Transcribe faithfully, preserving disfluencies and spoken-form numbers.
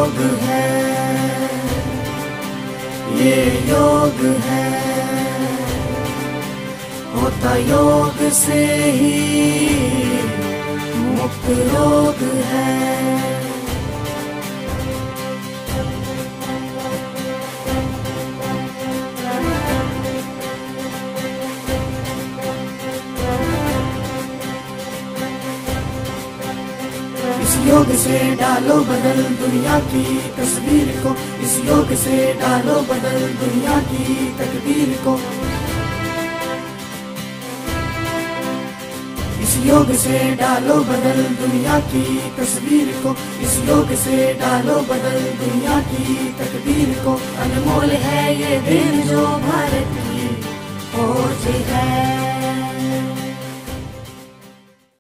योग है, ये योग है, होता योग से ही मुक्त रोग है। इस योग से डालो बदल दुनिया की तस्वीर को, इस योग से डालो बदल दुनिया की तकदीर को। इस योग से डालो बदल दुनिया की तस्वीर को, इस योग से डालो बदल दुनिया की तकदीर को। अनमोल है ये दिन जो भारत की खोज है।